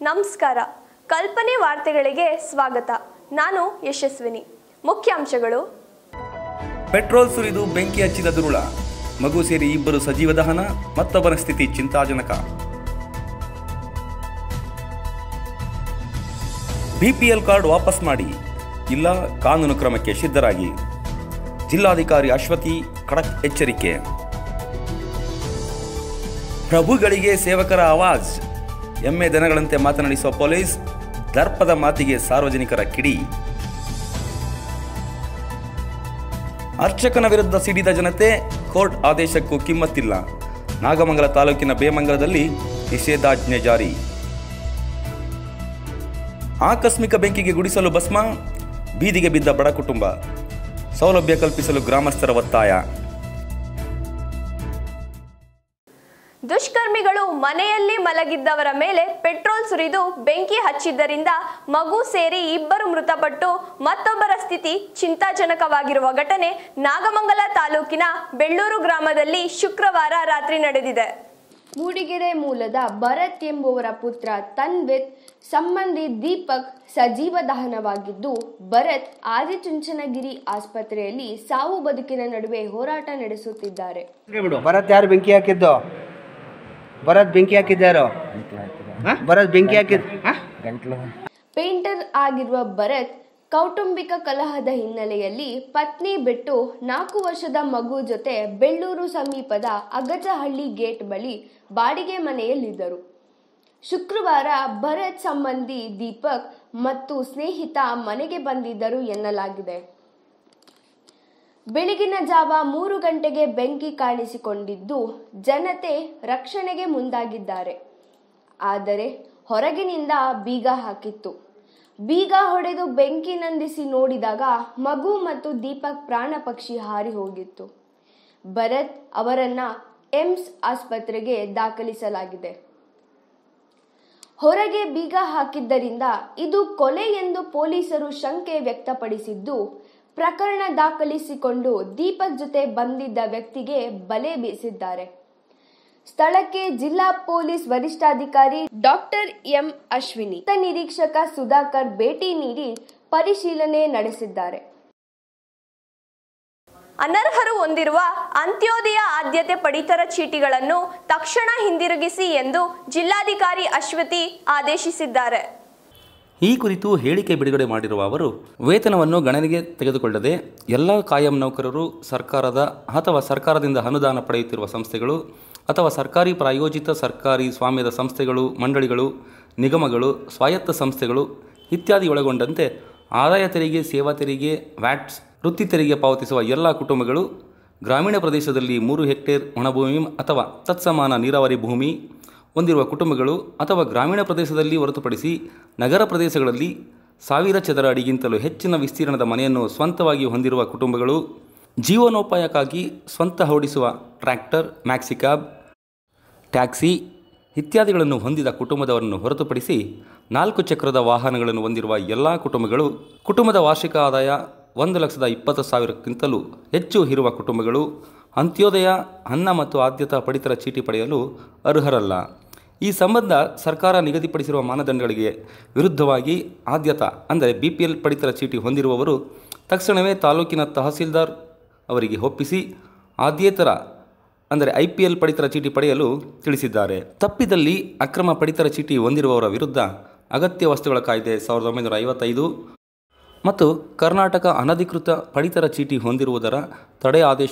ನಮಸ್ಕಾರ. ಕಲ್ಪನೆ ವಾರ್ತೆಗಳಿಗೆ ಸ್ವಾಗತ. ನಾನು ಯಶಸ್ವಿನಿ. ಮುಖ್ಯಾಂಶಗಳು: ಪೆಟ್ರೋಲ್ ಸುರಿದು ಬೆಂಕಿ ಹಚ್ಚಿದ ದುರುಳ, ಮಗು ಸೇರಿ ಇಬ್ಬರು ಸಜೀವ ದಹನ, ಮತ್ತೊಬ್ಬರ ಸ್ಥಿತಿ ಚಿಂತಾಜನಕ. ಬಿಪಿಎಲ್ ಕಾರ್ಡ್ ವಾಪಸ್ ಮಾಡಿ, ಇಲ್ಲ ಕಾನೂನು ಕ್ರಮಕ್ಕೆ ಸಿದ್ಧರಾಗಿ. ಜಿಲ್ಲಾಧಿಕಾರಿ ಅಶ್ವತಿ ಖಡಕ್ ಎಚ್ಚರಿಕೆ. ಪ್ರಭುಗಳಿಗೆ ಸೇವಕರ ಆವಾಜ್, ಎಮ್ಮೆ ದನಗಳಂತೆ ಮಾತನಾಡಿಸುವ ಪೊಲೀಸ್, ದರ್ಪದ ಮಾತಿಗೆ ಸಾರ್ವಜನಿಕರ ಕಿಡಿ. ಅರ್ಚಕನ ವಿರುದ್ಧ ಸಿಡಿದ ಜನತೆ, ಕೋರ್ಟ್ ಆದೇಶಕ್ಕೂ ಕಿಮ್ಮತ್ತಿಲ್ಲ. ನಾಗಮಂಗಲ ತಾಲೂಕಿನ ಬೇಮಂಗಲದಲ್ಲಿ ನಿಷೇಧಾಜ್ಞೆ ಜಾರಿ. ಆಕಸ್ಮಿಕ ಬೆಂಕಿಗೆ ಗುಡಿಸಲು ಭಸ್ಮ, ಬೀದಿಗೆ ಬಿದ್ದ ಬಡ ಕುಟುಂಬ. ಸೌಲಭ್ಯ ಕಲ್ಪಿಸಲು ಗ್ರಾಮಸ್ಥರ ಒತ್ತಾಯ. ದುಷ್ಕರ್ಮಿಗಳು ಮನೆಯಲ್ಲಿ ಮಲಗಿದ್ದವರ ಮೇಲೆ ಪೆಟ್ರೋಲ್ ಸುರಿದು ಬೆಂಕಿ ಹಚ್ಚಿದ್ದರಿಂದ ಮಗು ಸೇರಿ ಇಬ್ಬರು ಮೃತಪಟ್ಟು ಮತ್ತೊಬ್ಬರ ಸ್ಥಿತಿ ಚಿಂತಾಜನಕವಾಗಿರುವ ಘಟನೆ ನಾಗಮಂಗಲ ತಾಲೂಕಿನ ಬೆಳ್ಳೂರು ಗ್ರಾಮದಲ್ಲಿ ಶುಕ್ರವಾರ ರಾತ್ರಿ ನಡೆದಿದೆ. ಮೂಡಿಗೆರೆ ಮೂಲದ ಭರತ್ ಎಂಬುವರ ಪುತ್ರ ತನ್ವಿತ್ ಸಂಬಂಧಿ ದೀಪಕ್ ಸಜೀವ ದಹನವಾಗಿದ್ದು, ಭರತ್ ಆದಿಚುಂಚನಗಿರಿ ಆಸ್ಪತ್ರೆಯಲ್ಲಿ ಸಾವು ಬದುಕಿನ ನಡುವೆ ಹೋರಾಟ ನಡೆಸುತ್ತಿದ್ದಾರೆ. ಭರತ್ ಯಾರು ಬೆಂಕಿ ಹಾಕಿದ್ದು? ಭರತ್ ಬೆಂಕಿ ಹಾಕಿದ್ದಾರೋ? ಭರತ್ ಬೆಂಕಿ ಹಾಕಿದ್ದು ಪೇಂಟರ್ ಆಗಿರುವ ಭರತ್ ಕೌಟುಂಬಿಕ ಕಲಹದ ಹಿನ್ನೆಲೆಯಲ್ಲಿ ಪತ್ನಿ ಬಿಟ್ಟು 4 ವರ್ಷದ ಮಗು ಜೊತೆ ಬೆಳ್ಳೂರು ಸಮೀಪದ ಅಗಜಹಳ್ಳಿ ಗೇಟ್ ಬಳಿ ಬಾಡಿಗೆ ಮನೆಯಲ್ಲಿದ್ದರು. ಶುಕ್ರವಾರ ಭರತ್ ಸಂಬಂಧಿ ದೀಪಕ್ ಮತ್ತು ಸ್ನೇಹಿತ ಮನೆಗೆ ಬಂದಿದ್ದರು ಎನ್ನಲಾಗಿದೆ. ಬೆಳಗಿನ ಜಾವ 3 ಗಂಟೆಗೆ ಬೆಂಕಿ ಕಾಣಿಸಿಕೊಂಡಿದ್ದು, ಜನತೆ ರಕ್ಷಣೆಗೆ ಮುಂದಾಗಿದ್ದಾರೆ. ಆದರೆ ಹೊರಗಿನಿಂದ ಬೀಗ ಹಾಕಿತ್ತು. ಬೀಗ ಹೊಡೆದು ಬೆಂಕಿ ನಂದಿಸಿ ನೋಡಿದಾಗ ಮಗು ಮತ್ತು ದೀಪಕ್ ಪ್ರಾಣ ಪಕ್ಷಿ ಹಾರಿ ಹೋಗಿತ್ತು. ಭರತ್ ಅವರನ್ನ ಏಮ್ಸ್ ಆಸ್ಪತ್ರೆಗೆ ದಾಖಲಿಸಲಾಗಿದೆ. ಹೊರಗೆ ಬೀಗ ಹಾಕಿದ್ದರಿಂದ ಇದು ಕೊಲೆ ಎಂದು ಪೊಲೀಸರು ಶಂಕೆ ವ್ಯಕ್ತಪಡಿಸಿದ್ದು, ಪ್ರಕರಣ ದಾಖಲಿಸಿಕೊಂಡು ದೀಪಕ್ ಜೊತೆ ಬಂದಿದ್ದ ವ್ಯಕ್ತಿಗೆ ಬಲೆ ಬೀಸಿದ್ದಾರೆ. ಸ್ಥಳಕ್ಕೆ ಜಿಲ್ಲಾ ಪೊಲೀಸ್ ವರಿಷ್ಠಾಧಿಕಾರಿ ಡಾಕ್ಟರ್ ಎಂ ಅಶ್ವಿನಿ, ನಿರೀಕ್ಷಕ ಸುಧಾಕರ್ ಭೇಟಿ ನೀಡಿ ಪರಿಶೀಲನೆ ನಡೆಸಿದ್ದಾರೆ. ಅನರ್ಹರು ಹೊಂದಿರುವ ಅಂತ್ಯೋದಯ ಆದ್ಯತೆ ಪಡಿತರ ಚೀಟಿಗಳನ್ನು ತಕ್ಷಣ ಹಿಂದಿರುಗಿಸಿ ಎಂದು ಜಿಲ್ಲಾಧಿಕಾರಿ ಅಶ್ವತಿ ಆದೇಶಿಸಿದ್ದಾರೆ. ಈ ಕುರಿತು ಹೇಳಿಕೆ ಬಿಡುಗಡೆ ಮಾಡಿರುವ ಅವರು, ವೇತನವನ್ನು ಗಣನೆಗೆ ತೆಗೆದುಕೊಳ್ಳದೆ ಎಲ್ಲ ಕಾಯಂ ನೌಕರರು ಸರ್ಕಾರದ ಅಥವಾ ಸರ್ಕಾರದಿಂದ ಅನುದಾನ ಪಡೆಯುತ್ತಿರುವ ಸಂಸ್ಥೆಗಳು ಅಥವಾ ಸರ್ಕಾರಿ ಪ್ರಾಯೋಜಿತ ಸರ್ಕಾರಿ ಸ್ವಾಮ್ಯದ ಸಂಸ್ಥೆಗಳು, ಮಂಡಳಿಗಳು, ನಿಗಮಗಳು, ಸ್ವಾಯತ್ತ ಸಂಸ್ಥೆಗಳು ಇತ್ಯಾದಿ ಒಳಗೊಂಡಂತೆ ಆದಾಯ ತೆರಿಗೆ, ಸೇವಾ ತೆರಿಗೆ, ವ್ಯಾಟ್ಸ್, ವೃತ್ತಿ ತೆರಿಗೆ ಪಾವತಿಸುವ ಎಲ್ಲ ಕುಟುಂಬಗಳು, ಗ್ರಾಮೀಣ ಪ್ರದೇಶದಲ್ಲಿ 3 ಹೆಕ್ಟೇರ್ ಒಣಭೂಮಿ ಅಥವಾ ತತ್ಸಮಾನ ನೀರಾವರಿ ಭೂಮಿ ಹೊಂದಿರುವ ಕುಟುಂಬಗಳು ಅಥವಾ ಗ್ರಾಮೀಣ ಪ್ರದೇಶದಲ್ಲಿ ಹೊರತುಪಡಿಸಿ ನಗರ ಪ್ರದೇಶಗಳಲ್ಲಿ 1000 ಚದರ ಅಡಿಗಿಂತಲೂ ಹೆಚ್ಚಿನ ವಿಸ್ತೀರ್ಣದ ಮನೆಯನ್ನು ಸ್ವಂತವಾಗಿ ಹೊಂದಿರುವ ಕುಟುಂಬಗಳು, ಜೀವನೋಪಾಯಕ್ಕಾಗಿ ಸ್ವಂತ ಓಡಿಸುವ ಟ್ರ್ಯಾಕ್ಟರ್, ಮ್ಯಾಕ್ಸಿಕ್ಯಾಬ್, ಟ್ಯಾಕ್ಸಿ ಇತ್ಯಾದಿಗಳನ್ನು ಹೊಂದಿದ ಕುಟುಂಬದವರನ್ನು ಹೊರತುಪಡಿಸಿ 4 ಚಕ್ರದ ವಾಹನಗಳನ್ನು ಹೊಂದಿರುವ ಎಲ್ಲ ಕುಟುಂಬಗಳು, ಕುಟುಂಬದ ವಾರ್ಷಿಕ ಆದಾಯ 1,20,000ಕ್ಕಿಂತಲೂ ಹೆಚ್ಚು ಇರುವ ಕುಟುಂಬಗಳು ಅಂತ್ಯೋದಯ ಅನ್ನ ಮತ್ತು ಆದ್ಯತಾ ಪಡಿತರ ಚೀಟಿ ಪಡೆಯಲು ಅರ್ಹರಲ್ಲ. ಈ ಸಂಬಂಧ ಸರ್ಕಾರ ನಿಗದಿಪಡಿಸಿರುವ ಮಾನದಂಡಗಳಿಗೆ ವಿರುದ್ಧವಾಗಿ ಆದ್ಯತಾ ಅಂದರೆ ಬಿಪಿಎಲ್ ಪಡಿತರ ಚೀಟಿ ಹೊಂದಿರುವವರು ತಕ್ಷಣವೇ ತಾಲೂಕಿನ ತಹಸೀಲ್ದಾರ್ ಅವರಿಗೆ ಒಪ್ಪಿಸಿ ಆದ್ಯೇತರ ಅಂದರೆ ಐಪಿಎಲ್ ಪಡಿತರ ಚೀಟಿ ಪಡೆಯಲು ತಿಳಿಸಿದ್ದಾರೆ. ತಪ್ಪಿದಲ್ಲಿ ಅಕ್ರಮ ಪಡಿತರ ಚೀಟಿ ಹೊಂದಿರುವವರ ವಿರುದ್ಧ ಅಗತ್ಯ ವಸ್ತುಗಳ ಕಾಯ್ದೆ 1955 ಮತ್ತು ಕರ್ನಾಟಕ ಅನಧಿಕೃತ ಪಡಿತರ ಚೀಟಿ ಹೊಂದಿರುವುದರ ತಡೆ ಆದೇಶ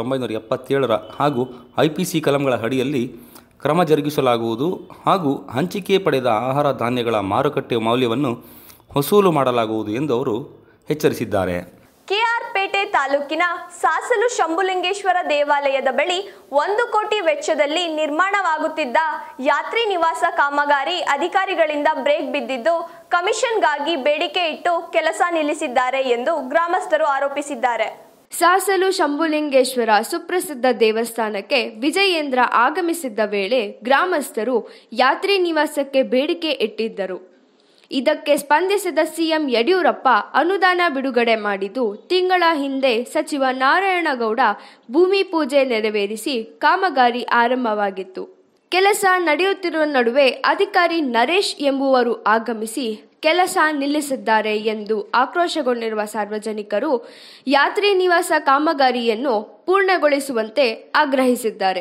1977 ಹಾಗೂ ಐಪಿಸಿ ಕಲಂಗಳ ಅಡಿಯಲ್ಲಿ ಕ್ರಮ ಜರುಗಿಸಲಾಗುವುದು ಹಾಗೂ ಹಂಚಿಕೆ ಪಡೆದ ಆಹಾರ ಧಾನ್ಯಗಳ ಮಾರುಕಟ್ಟೆ ಮೌಲ್ಯವನ್ನು ವಸೂಲು ಮಾಡಲಾಗುವುದು ಎಂದು ಅವರು ಎಚ್ಚರಿಸಿದ್ದಾರೆ. ಕೆಆರ್ಪೇಟೆ ತಾಲೂಕಿನ ಸಾಸಲು ಶಂಭುಲಿಂಗೇಶ್ವರ ದೇವಾಲಯದ ಬಳಿ 1 ಕೋಟಿ ವೆಚ್ಚದಲ್ಲಿ ನಿರ್ಮಾಣವಾಗುತ್ತಿದ್ದ ಯಾತ್ರಿ ನಿವಾಸ ಕಾಮಗಾರಿ ಅಧಿಕಾರಿಗಳಿಂದ ಬ್ರೇಕ್ ಬಿದ್ದಿದ್ದು, ಕಮಿಷನ್ಗಾಗಿ ಬೇಡಿಕೆ ಇಟ್ಟು ಕೆಲಸ ನಿಲ್ಲಿಸಿದ್ದಾರೆ ಎಂದು ಗ್ರಾಮಸ್ಥರು ಆರೋಪಿಸಿದ್ದಾರೆ. ಸಾಸಲು ಶಂಭುಲಿಂಗೇಶ್ವರ ಸುಪ್ರಸಿದ್ಧ ದೇವಸ್ಥಾನಕ್ಕೆ ವಿಜಯೇಂದ್ರ ಆಗಮಿಸಿದ್ದ ವೇಳೆ ಗ್ರಾಮಸ್ಥರು ಯಾತ್ರಿ ನಿವಾಸಕ್ಕೆ ಬೇಡಿಕೆ ಇಟ್ಟಿದ್ದರು. ಇದಕ್ಕೆ ಸ್ಪಂದಿಸಿದ ಸಿಎಂ ಯಡಿಯೂರಪ್ಪ ಅನುದಾನ ಬಿಡುಗಡೆ ಮಾಡಿದ್ದು, ತಿಂಗಳ ಹಿಂದೆ ಸಚಿವ ನಾರಾಯಣಗೌಡ ಭೂಮಿ ಪೂಜೆ ನೆರವೇರಿಸಿ ಕಾಮಗಾರಿ ಆರಂಭವಾಗಿತ್ತು. ಕೆಲಸ ನಡೆಯುತ್ತಿರುವ ನಡುವೆ ಅಧಿಕಾರಿ ನರೇಶ್ ಎಂಬುವರು ಆಗಮಿಸಿ ಕೆಲಸ ನಿಲ್ಲಿಸಿದ್ದಾರೆ ಎಂದು ಆಕ್ರೋಶಗೊಂಡಿರುವ ಸಾರ್ವಜನಿಕರು ಯಾತ್ರಿ ನಿವಾಸ ಕಾಮಗಾರಿಯನ್ನು ಪೂರ್ಣಗೊಳಿಸುವಂತೆ ಆಗ್ರಹಿಸಿದ್ದಾರೆ.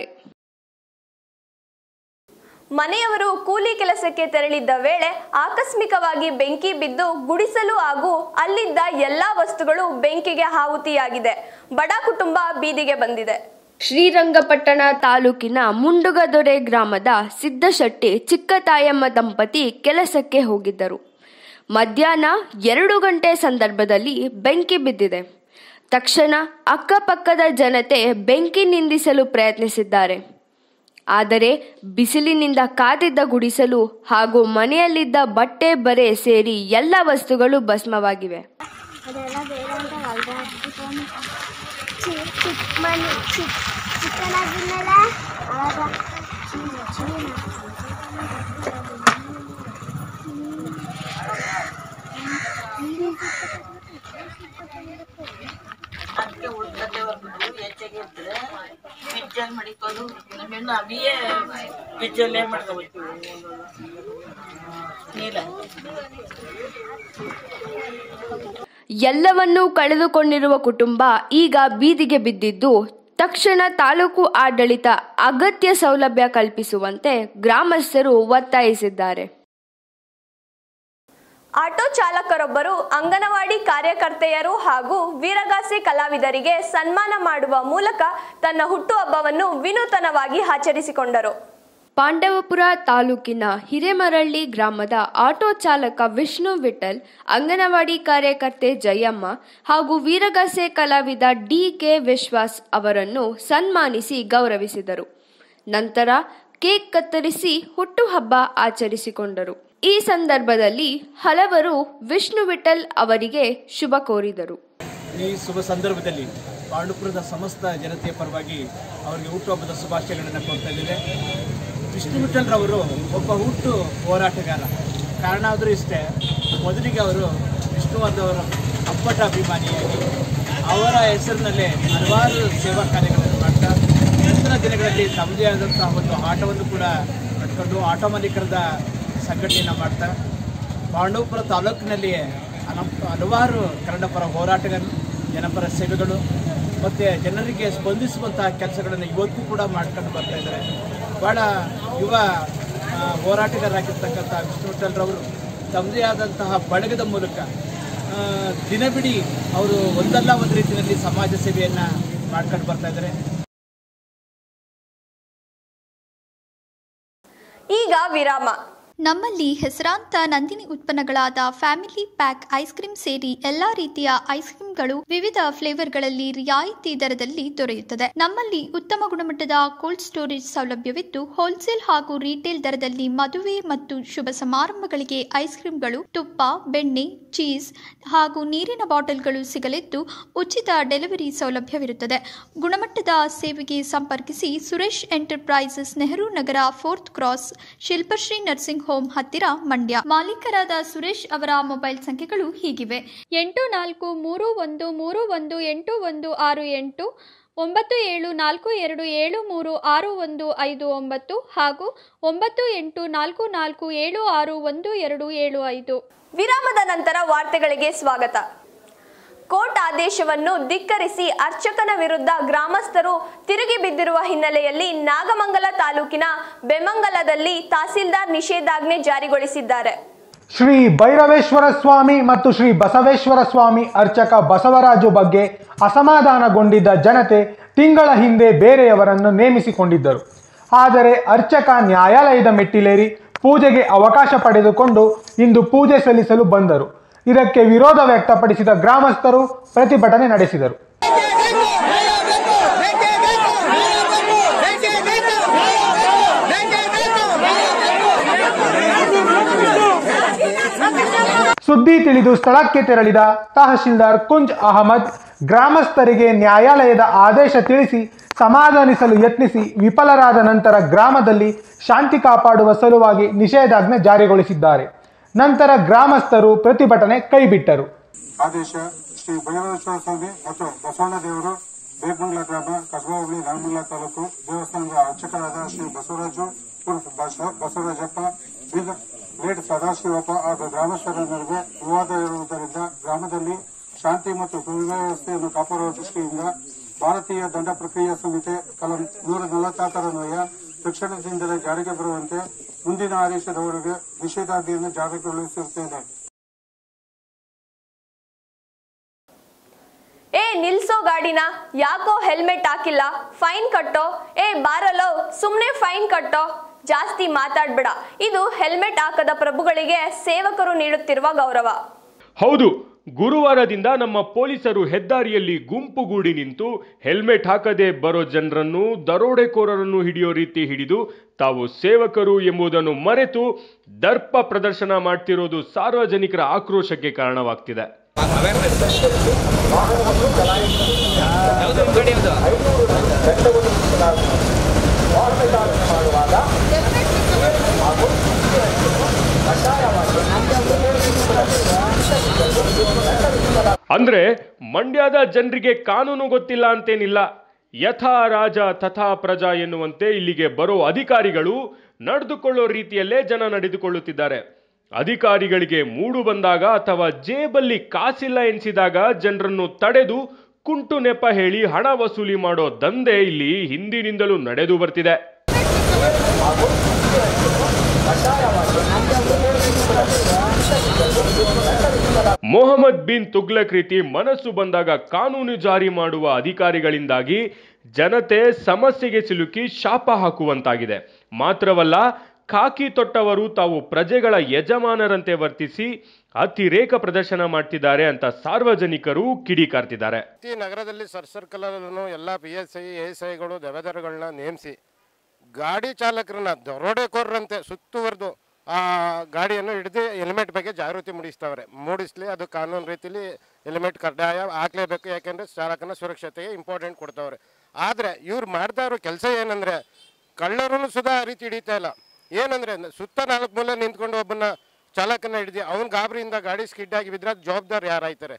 ಮನೆಯವರು ಕೂಲಿ ಕೆಲಸಕ್ಕೆ ತೆರಳಿದ್ದ ವೇಳೆ ಆಕಸ್ಮಿಕವಾಗಿ ಬೆಂಕಿ ಬಿದ್ದು ಗುಡಿಸಲು ಹಾಗೂ ಅಲ್ಲಿದ್ದ ಎಲ್ಲಾ ವಸ್ತುಗಳು ಬೆಂಕಿಗೆ ಆಹುತಿಯಾಗಿದೆ. ಬಡ ಕುಟುಂಬ ಬೀದಿಗೆ ಬಂದಿದೆ. ಶ್ರೀರಂಗಪಟ್ಟಣ ತಾಲೂಕಿನ ಮುಂಡುಗದೊರೆ ಗ್ರಾಮದ ಸಿದ್ದಶೆಟ್ಟಿ ಚಿಕ್ಕತಾಯಮ್ಮ ದಂಪತಿ ಕೆಲಸಕ್ಕೆ ಹೋಗಿದ್ದರು. ಮಧ್ಯಾಹ್ನ 2 ಗಂಟೆ ಸಂದರ್ಭದಲ್ಲಿ ಬೆಂಕಿ ಬಿದ್ದಿದೆ. ತಕ್ಷಣ ಅಕ್ಕಪಕ್ಕದ ಜನತೆ ಬೆಂಕಿ ನಿಂದಿಸಲು ಪ್ರಯತ್ನಿಸಿದ್ದಾರೆ. ಆದರೆ ಬಿಸಿಲಿನಿಂದ ಕಾದಿದ್ದ ಗುಡಿಸಲು ಹಾಗೂ ಮನೆಯಲ್ಲಿದ್ದ ಬಟ್ಟೆ ಬರೆ ಸೇರಿ ಎಲ್ಲ ವಸ್ತುಗಳು ಭಸ್ಮವಾಗಿವೆ. ಎಲ್ಲವನ್ನೂ ಕಳೆದುಕೊಂಡಿರುವ ಕುಟುಂಬ ಈಗ ಬೀದಿಗೆ ಬಿದ್ದಿದ್ದು, ತಕ್ಷಣ ತಾಲೂಕು ಆಡಳಿತ ಅಗತ್ಯ ಸೌಲಭ್ಯ ಕಲ್ಪಿಸುವಂತೆ ಗ್ರಾಮಸ್ಥರು ಒತ್ತಾಯಿಸಿದ್ದಾರೆ. ಆಟೋ ಚಾಲಕರೊಬ್ಬರು ಅಂಗನವಾಡಿ ಕಾರ್ಯಕರ್ತೆಯರು ಹಾಗೂ ವೀರಗಾಸೆ ಕಲಾವಿದರಿಗೆ ಸನ್ಮಾನ ಮಾಡುವ ಮೂಲಕ ತನ್ನ ಹುಟ್ಟುಹಬ್ಬವನ್ನು ವಿನೂತನವಾಗಿ ಆಚರಿಸಿಕೊಂಡರು. ಪಾಂಡವಪುರ ತಾಲೂಕಿನ ಹಿರೇಮರಳ್ಳಿ ಗ್ರಾಮದ ಆಟೋ ಚಾಲಕ ವಿಷ್ಣು ವಿಠಲ್, ಅಂಗನವಾಡಿ ಕಾರ್ಯಕರ್ತೆ ಜಯಮ್ಮ ಹಾಗೂ ವೀರಗಾಸೆ ಕಲಾವಿದ ಡಿ.ಕೆ. ವಿಶ್ವಾಸ್ ಅವರನ್ನು ಸನ್ಮಾನಿಸಿ ಗೌರವಿಸಿದರು. ನಂತರ ಕೇಕ್ ಕತ್ತರಿಸಿ ಹುಟ್ಟುಹಬ್ಬ ಆಚರಿಸಿಕೊಂಡರು. ಈ ಸಂದರ್ಭದಲ್ಲಿ ಹಲವರು ವಿಷ್ಣು ವಿಠಲ್ ಅವರಿಗೆ ಶುಭ ಕೋರಿದರು. ಈ ಶುಭ ಸಂದರ್ಭದಲ್ಲಿ ಪಾಂಡವಪುರದ ಸಮಸ್ತ ಜನತೆಯ ಪರವಾಗಿ ಅವರಿಗೆ ಹುಟ್ಟುಹಬ್ಬದ ಶುಭಾಶಯಗಳನ್ನು ಕೊಡ್ತಾ ಇದ್ದೇವೆ. ವಿಷ್ಣು ವಿಠಲ್ ರವರು ಒಬ್ಬ ಹುಟ್ಟು ಹೋರಾಟಗಾರ. ಕಾರಣ ಆದರೂ ಇಷ್ಟೇ, ಮೊದಲಿಗೆ ಅವರು ವಿಷ್ಣುವರ್ಧವರ ಅಪ್ಪಟ ಅಭಿಮಾನಿಯಾಗಿ ಅವರ ಹೆಸರಿನಲ್ಲೇ ಹಲವಾರು ಸೇವಾ ಕಾರ್ಯಗಳನ್ನು ಮಾಡ್ತಾ ನಂತರ ದಿನಗಳಲ್ಲಿ ತಮ್ಮದೇ ಆದಂತಹ ಒಂದು ಆಟವನ್ನು ಕೂಡ ಕಟ್ಕೊಂಡು ಆಟೋ ಮಾಲೀಕರದ ಸಂಘಟನೆಯನ್ನು ಮಾಡ್ತಾ ಪಾಂಡವಪುರ ತಾಲೂಕಿನಲ್ಲಿಯೇ ಹಲವಾರು ಕನ್ನಡ ಪರ ಹೋರಾಟಗಳು, ಜನಪರ ಸೇವೆಗಳು ಮತ್ತು ಜನರಿಗೆ ಸ್ಪಂದಿಸುವಂತಹ ಕೆಲಸಗಳನ್ನು ಇವತ್ತು ಕೂಡ ಮಾಡ್ಕೊಂಡು ಬರ್ತಾ ಇದ್ದಾರೆ. ಭಾಳ ಯುವ ಹೋರಾಟಗಾರರಾಗಿರ್ತಕ್ಕಂಥ ವಿಷ್ಣು ವಿಠಲ್ ರವರು ತಮ್ಮದೇ ಆದಂತಹ ಬಳಗದ ಮೂಲಕ ದಿನವಿಡೀ ಅವರು ಒಂದಲ್ಲ ಒಂದು ರೀತಿಯಲ್ಲಿ ಸಮಾಜ ಸೇವೆಯನ್ನು ಮಾಡ್ಕೊಂಡು ಬರ್ತಾ ಇದ್ದಾರೆ. ಈಗ ವಿರಾಮ. ನಮ್ಮಲ್ಲಿ ಹೆಸರಾಂತ ನಂದಿನಿ ಉತ್ಪನ್ನಗಳಾದ ಫ್ಯಾಮಿಲಿ ಪ್ಯಾಕ್ ಐಸ್ ಕ್ರೀಮ್ ಸೇರಿ ಎಲ್ಲಾ ರೀತಿಯ ಐಸ್ ಕ್ರೀಮ್ಗಳು ವಿವಿಧ ಫ್ಲೇವರ್ಗಳಲ್ಲಿ ರಿಯಾಯಿತಿ ದರದಲ್ಲಿ ದೊರೆಯುತ್ತದೆ. ನಮ್ಮಲ್ಲಿ ಉತ್ತಮ ಗುಣಮಟ್ಟದ ಕೋಲ್ಡ್ ಸ್ಟೋರೇಜ್ ಸೌಲಭ್ಯವಿದ್ದು ಹೋಲ್ಸೇಲ್ ಹಾಗೂ ರೀಟೇಲ್ ದರದಲ್ಲಿ ಮದುವೆ ಮತ್ತು ಶುಭ ಸಮಾರಂಭಗಳಿಗೆ ಐಸ್ ಕ್ರೀಮ್ಗಳು, ತುಪ್ಪ, ಬೆಣ್ಣೆ, ಚೀಸ್ ಹಾಗೂ ನೀರಿನ ಬಾಟಲ್ಗಳು ಸಿಗಲಿದ್ದು ಉಚಿತ ಡೆಲಿವರಿ ಸೌಲಭ್ಯವಿರುತ್ತದೆ. ಗುಣಮಟ್ಟದ ಸೇವೆಗೆ ಸಂಪರ್ಕಿಸಿ Suresh enterprises, Nehru Nagar, 4th cross, Shilpashri nursing home ಹತ್ತಿರ, ಮಂಡ್ಯ. ಮಾಲೀಕರಾದ ಸುರೇಶ್ ಅವರ ಮೊಬೈಲ್ ಸಂಖ್ಯೆಗಳು ಹೀಗಿವೆ: 8431318168, 9742736159 ಹಾಗೂ 9844761275. ವಿರಾಮದ ನಂತರ ವಾರ್ತೆಗಳಿಗೆ ಸ್ವಾಗತ. ಕೋರ್ಟ್ ಆದೇಶವನ್ನು ಧಿಕ್ಕರಿಸಿ ಅರ್ಚಕನ ವಿರುದ್ಧ ಗ್ರಾಮಸ್ಥರು ತಿರುಗಿ ಬಿದ್ದಿರುವ ಹಿನ್ನೆಲೆಯಲ್ಲಿ ನಾಗಮಂಗಲ ತಾಲೂಕಿನ ಬೆಮಂಗಲದಲ್ಲಿ ತಹಸೀಲ್ದಾರ್ ನಿಷೇಧಾಜ್ಞೆ ಜಾರಿಗೊಳಿಸಿದ್ದಾರೆ. ಶ್ರೀ ಭೈರವೇಶ್ವರ ಸ್ವಾಮಿ ಮತ್ತು ಶ್ರೀ ಬಸವೇಶ್ವರ ಸ್ವಾಮಿ ಅರ್ಚಕ ಬಸವರಾಜು ಬಗ್ಗೆ ಅಸಮಾಧಾನಗೊಂಡಿದ್ದ ಜನತೆ ತಿಂಗಳ ಹಿಂದೆ ಬೇರೆಯವರನ್ನು ನೇಮಿಸಿಕೊಂಡಿದ್ದರು. ಆದರೆ ಅರ್ಚಕ ನ್ಯಾಯಾಲಯದ ಮೆಟ್ಟಿಲೇರಿ ಪೂಜೆಗೆ ಅವಕಾಶ ಪಡೆದುಕೊಂಡು ಇಂದು ಪೂಜೆ ಸಲ್ಲಿಸಲು ಬಂದರು. ಇದಕ್ಕೆ ವಿರೋಧ ವ್ಯಕ್ತಪಡಿಸಿದ ಗ್ರಾಮಸ್ಥರು ಪ್ರತಿಭಟನೆ ನಡೆಸಿದರು. ಸುದ್ದಿ ತಿಳಿದು ಸ್ಥಳಕ್ಕೆ ತೆರಳಿದ ತಹಶೀಲ್ದಾರ್ ಕುಂಜ್ ಅಹಮದ್ ಗ್ರಾಮಸ್ಥರಿಗೆ ನ್ಯಾಯಾಲಯದ ಆದೇಶ ತಿಳಿಸಿ ಸಮಾಧಾನಿಸಲು ಯತ್ನಿಸಿ ವಿಫಲರಾದ ನಂತರ ಗ್ರಾಮದಲ್ಲಿ ಶಾಂತಿ ಕಾಪಾಡುವ ಸಲುವಾಗಿ ನಿಷೇಧಾಜ್ಞೆ ಜಾರಿಗೊಳಿಸಿದ್ದಾರೆ. ನಂತರ ಗ್ರಾಮಸ್ಥರು ಪ್ರತಿಭಟನೆ ಕೈಬಿಟ್ಟರು. ಆದೇಶ: ಶ್ರೀ ಭೈರವೇಶ್ವರ ಸ್ವಾಮಿ ಮತ್ತು ಬಸವಣ್ಣ ದೇವರು, ಬೇಗಮಂಗಲ ಗ್ರಾಮ, ಕಸಬಾ ಹೋಬಳಿ, ನಾಗಮಂಗಲ ತಾಲೂಕು, ದೇವಸ್ಥಾನದ ಅರ್ಚಕರಾದ ಶ್ರೀ ಬಸವರಾಜು ಉರ್ಫ್ ಬಸವರಾಜಪ್ಪ, ಲೇಟ್ ಸದಾಶಿವಪ್ಪ ಹಾಗೂ ಗ್ರಾಮಸ್ಥರ ನಡುವೆ ವಿವಾದ ಇರುವುದರಿಂದ ಗ್ರಾಮದಲ್ಲಿ ಶಾಂತಿ ಮತ್ತು ಸುವ್ಯವಸ್ಥೆಯನ್ನು ಕಾಪಾಡುವ ದೃಷ್ಟಿಯಿಂದ ಭಾರತೀಯ ದಂಡ ಪ್ರಕ್ರಿಯಾ ಸಂಹಿತೆ ಕಲಂ 144 ತಕ್ಷಣದಿಂದಲೇ ಜಾರಿಗೆ ಬರುವಂತೆ ಮುಂದಿನ ಆದೇಶದವರೆಗೆ ನಿಷೇಧಾಜ್ಞೆಯನ್ನು ಜಾರಿಗೊಳಿಸುತ್ತೇನೆ. ನಿಲ್ಸೋ ಗಾಡಿನ, ಯಾಕೋ ಹೆಲ್ಮೆಟ್ ಹಾಕಿಲ್ಲ, ಫೈನ್ ಕಟ್ಟೋ, ಬಾರಲೋ ಸುಮ್ನೆ ಫೈನ್ ಕಟ್ಟೋ, ಜಾಸ್ತಿ ಮಾತಾಡ್ಬೇಡ. ಇದು ಹೆಲ್ಮೆಟ್ ಹಾಕದ ಪ್ರಭುಗಳಿಗೆ ಸೇವಕರು ನೀಡುತ್ತಿರುವ ಗೌರವ. ಹೌದು, ಗುರುವಾರದಿಂದ ನಮ್ಮ ಪೊಲೀಸರು ಹೆದ್ದಾರಿಯಲ್ಲಿ ಗುಂಪುಗೂಡಿ ನಿಂತು ಹೆಲ್ಮೆಟ್ ಹಾಕದೆ ಬರೋ ಜನರನ್ನು, ದರೋಡೆಕೋರರನ್ನು ಹಿಡಿಯೋ ರೀತಿ ಹಿಡಿದು ತಾವು ಸೇವಕರು ಎಂಬುದನ್ನು ಮರೆತು ದರ್ಪ ಪ್ರದರ್ಶನ ಮಾಡ್ತಿರೋದು ಸಾರ್ವಜನಿಕರ ಆಕ್ರೋಶಕ್ಕೆ ಕಾರಣವಾಗ್ತಿದೆ. ಅಂದ್ರೆ ಮಂಡ್ಯದ ಜನರಿಗೆ ಕಾನೂನು ಗೊತ್ತಿಲ್ಲ ಅಂತೇನಿಲ್ಲ. ಯಥಾ ರಾಜ ತಥಾ ಪ್ರಜಾ ಎನ್ನುವಂತೆ ಇಲ್ಲಿಗೆ ಬರೋ ಅಧಿಕಾರಿಗಳು ನಡೆದುಕೊಳ್ಳೋ ರೀತಿಯಲ್ಲೇ ಜನ ನಡೆದುಕೊಳ್ಳುತ್ತಿದ್ದಾರೆ. ಅಧಿಕಾರಿಗಳಿಗೆ ಮೂಡು ಬಂದಾಗ ಅಥವಾ ಜೇಬಲ್ಲಿ ಕಾಸಿಲ್ಲ ಎನಿಸಿದಾಗ ಜನರನ್ನು ತಡೆದು ಕುಂಟು ನೆಪ ಹೇಳಿ ಹಣ ವಸೂಲಿ ಮಾಡೋ ದಂಧೆ ಇಲ್ಲಿ ಹಿಂದಿನಿಂದಲೂ ನಡೆದು ಬರ್ತಿದೆ. ಮೊಹಮ್ಮದ್ ಬಿನ್ ತುಗ್ಲಕ್ ರೀತಿ ಮನಸ್ಸು ಬಂದಾಗ ಕಾನೂನು ಜಾರಿ ಮಾಡುವ ಅಧಿಕಾರಿಗಳಿಂದಾಗಿ ಜನತೆ ಸಮಸ್ಯೆಗೆ ಸಿಲುಕಿ ಶಾಪ ಹಾಕುವಂತಾಗಿದೆ. ಮಾತ್ರವಲ್ಲ, ಖಾಕಿ ತೊಟ್ಟವರು ತಾವು ಪ್ರಜೆಗಳ ಯಜಮಾನರಂತೆ ವರ್ತಿಸಿ ಅತಿರೇಕ ಪ್ರದರ್ಶನ ಮಾಡ್ತಿದ್ದಾರೆ ಅಂತ ಸಾರ್ವಜನಿಕರು ಕಿಡಿಕಾರ್ತಿದ್ದಾರೆ. ನಗರದಲ್ಲಿ ಸರ್ಕಲ್ ಎಲ್ಲ PSI ASIಗಳು ದೆವೆದರ್ಗಳನ್ನ ನೇಮಿಸಿ ಗಾಡಿ ಚಾಲಕರನ್ನ ದರೋಡೆಕೋರರಂತೆ ಸುತ್ತುವರೆದು ಆ ಗಾಡಿಯನ್ನು ಹಿಡಿದು ಹೆಲ್ಮೆಟ್ ಬಗ್ಗೆ ಜಾಗೃತಿ ಮೂಡಿಸ್ಲಿ. ಅದು ಕಾನೂನು ರೀತಿಯಲ್ಲಿ ಹೆಲ್ಮೆಟ್ ಕಡ್ಡಾಯ ಹಾಕ್ಲೇಬೇಕು, ಯಾಕೆಂದರೆ ಚಾಲಕನ ಸುರಕ್ಷತೆಗೆ ಇಂಪಾರ್ಟೆಂಟ್ ಕೊಡ್ತಾವ್ರೆ. ಆದರೆ ಇವ್ರು ಮಾಡ್ತಾ ಇರೋ ಕೆಲಸ ಏನಂದರೆ, ಕಳ್ಳರೂ ಸುಧಾ ಆ ರೀತಿ ಹಿಡಿತಾ ಇಲ್ಲ. ಏನಂದರೆ ಸುತ್ತ 4 ಮೂಲೆ ನಿಂತ್ಕೊಂಡು ಒಬ್ಬನ ಚಾಲಕನ ಹಿಡಿದು ಅವನ ಗಾಬರಿಯಿಂದ ಗಾಡಿ ಸ್ಕಿಡ್ ಆಗಿ ಬಿದ್ದರೆ ಜವಾಬ್ದಾರಿ ಯಾರಾಯ್ತಾರೆ?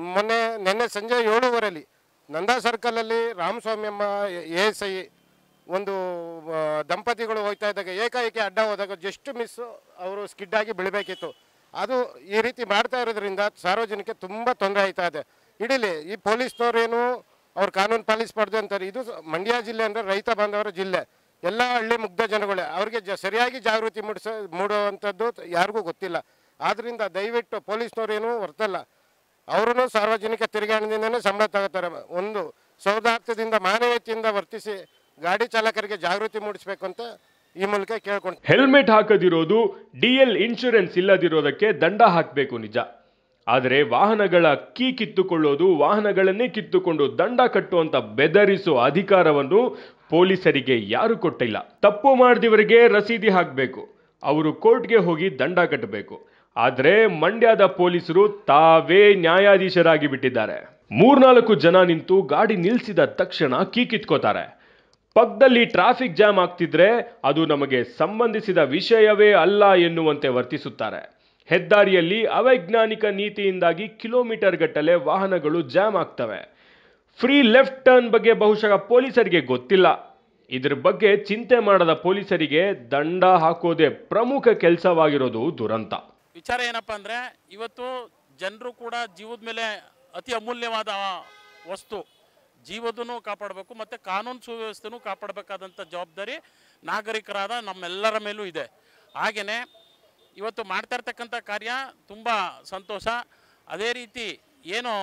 ನಿನ್ನೆ ಸಂಜೆ 7:15 ನಂದಾ ಸರ್ಕಲಲ್ಲಿ ರಾಮಸ್ವಾಮಿ ಅಮ್ಮ ASI ಒಂದು ದಂಪತಿಗಳು ಹೋಗ್ತಾ ಇದ್ದಾಗ ಏಕಾಏಕಿ ಅಡ್ಡ ಹೋದಾಗ ಜಸ್ಟ್ ಮಿಸ್ ಅವರು ಸ್ಕಿಡ್ ಆಗಿ ಬೀಳಬೇಕಿತ್ತು. ಅದು ಈ ರೀತಿ ಮಾಡ್ತಾ ಇರೋದ್ರಿಂದ ಸಾರ್ವಜನಿಕ ತುಂಬ ತೊಂದರೆ ಆಯ್ತಾ ಇದೆ. ಇಡೀಲಿ ಈ ಪೊಲೀಸ್ನವ್ರೇನು ಅವ್ರು ಕಾನೂನು ಪಾಲಿಸಬಾರ್ದು ಅಂತಾರೆ. ಇದು ಮಂಡ್ಯ ಜಿಲ್ಲೆ ಅಂದರೆ ರೈತ ಬಾಂಧವರ ಜಿಲ್ಲೆ, ಎಲ್ಲ ಹಳ್ಳಿ ಮುಗ್ಧ ಜನಗಳೇ. ಅವ್ರಿಗೆ ಸರಿಯಾಗಿ ಜಾಗೃತಿ ಮೂಡುವಂಥದ್ದು ಯಾರಿಗೂ ಗೊತ್ತಿಲ್ಲ. ಆದ್ದರಿಂದ ದಯವಿಟ್ಟು ಪೊಲೀಸ್ನವ್ರೇನು ಹೊರ್ತಲ್ಲ, ಅವರು ಸಾರ್ವಜನಿಕ ತಿರುಗಾಣದಿಂದನೇ ಸಂಬಳ ತಗೋತಾರೆ. ಒಂದು ಸೌಹಾರ್ದದಿಂದ ಮಾನವೀಯತೆಯಿಂದ ವರ್ತಿಸಿ ಗಾಡಿ ಚಾಲಕರಿಗೆ ಜಾಗೃತಿ ಮೂಡಿಸಬೇಕು ಅಂತ ಈ ಮೂಲಕ ಕೇಳ್ಕೊಂಡು. ಹೆಲ್ಮೆಟ್ ಹಾಕದಿರೋದು, DL ಇನ್ಶೂರೆನ್ಸ್ ಇಲ್ಲದಿರೋದಕ್ಕೆ ದಂಡ ಹಾಕಬೇಕು ನಿಜ. ಆದರೆ ವಾಹನಗಳ ಕೀ ಕಿತ್ತುಕೊಳ್ಳೋದು, ವಾಹನಗಳನ್ನೇ ಕಿತ್ತುಕೊಂಡು ದಂಡ ಕಟ್ಟುವಂತ ಬೆದರಿಸೋ ಅಧಿಕಾರವನ್ನು ಪೊಲೀಸರಿಗೆ ಯಾರು ಕೊಟ್ಟಿಲ್ಲ. ತಪ್ಪು ಮಾಡಿದವರಿಗೆ ರಸೀದಿ ಹಾಕಬೇಕು, ಅವರು ಕೋರ್ಟ್ಗೆ ಹೋಗಿ ದಂಡ ಕಟ್ಟಬೇಕು. ಆದರೆ ಮಂಡ್ಯದ ಪೊಲೀಸರು ತಾವೇ ನ್ಯಾಯಾಧೀಶರಾಗಿ ಬಿಟ್ಟಿದ್ದಾರೆ. 3-4 ಜನ ನಿಂತು ಗಾಡಿ ನಿಲ್ಲಿಸಿದ ತಕ್ಷಣ ಕೀ ಕಿತ್ಕೋತಾರೆ. ಪಕ್ಕದಲ್ಲಿ ಟ್ರಾಫಿಕ್ ಜಾಮ್ ಆಗ್ತಿದ್ರೆ ಅದು ನಮಗೆ ಸಂಬಂಧಿಸಿದ ವಿಷಯವೇ ಅಲ್ಲ ಎನ್ನುವಂತೆ ವರ್ತಿಸುತ್ತಾರೆ. ಹೆದ್ದಾರಿಯಲ್ಲಿ ಅವೈಜ್ಞಾನಿಕ ನೀತಿಯಿಂದಾಗಿ ಕಿಲೋಮೀಟರ್ ಗಟ್ಟಲೆ ವಾಹನಗಳು ಜಾಮ್ ಆಗ್ತವೆ. ಫ್ರೀ ಲೆಫ್ಟ್ ಟರ್ನ್ ಬಗ್ಗೆ ಬಹುಶಃ ಪೊಲೀಸರಿಗೆ ಗೊತ್ತಿಲ್ಲ. ಇದ್ರ ಬಗ್ಗೆ ಚಿಂತೆ ಮಾಡದ ಪೊಲೀಸರಿಗೆ ದಂಡ ಹಾಕೋದೇ ಪ್ರಮುಖ ಕೆಲಸವಾಗಿರೋದು ದುರಂತ. ವಿಚಾರ ಏನಪ್ಪಾ ಅಂದ್ರೆ, ಇವತ್ತು ಜನರು ಕೂಡ ಜೀವದ ಮೇಲೆ ಅತಿ ಅಮೂಲ್ಯವಾದ ವಸ್ತು, ಜೀವದನ್ನು ಕಾಪಾಡಬೇಕು ಮತ್ತು ಕಾನೂನು ಸುವ್ಯವಸ್ಥೆನೂ ಕಾಪಾಡಬೇಕಾದಂಥ ಜವಾಬ್ದಾರಿ ನಾಗರಿಕರಾದ ನಮ್ಮೆಲ್ಲರ ಮೇಲೂ ಇದೆ. ಹಾಗೆಯೇ ಇವತ್ತು ಮಾಡ್ತಾ ಇರ್ತಕ್ಕಂಥ ಕಾರ್ಯ ತುಂಬ ಸಂತೋಷ. ಅದೇ ರೀತಿ ಏನು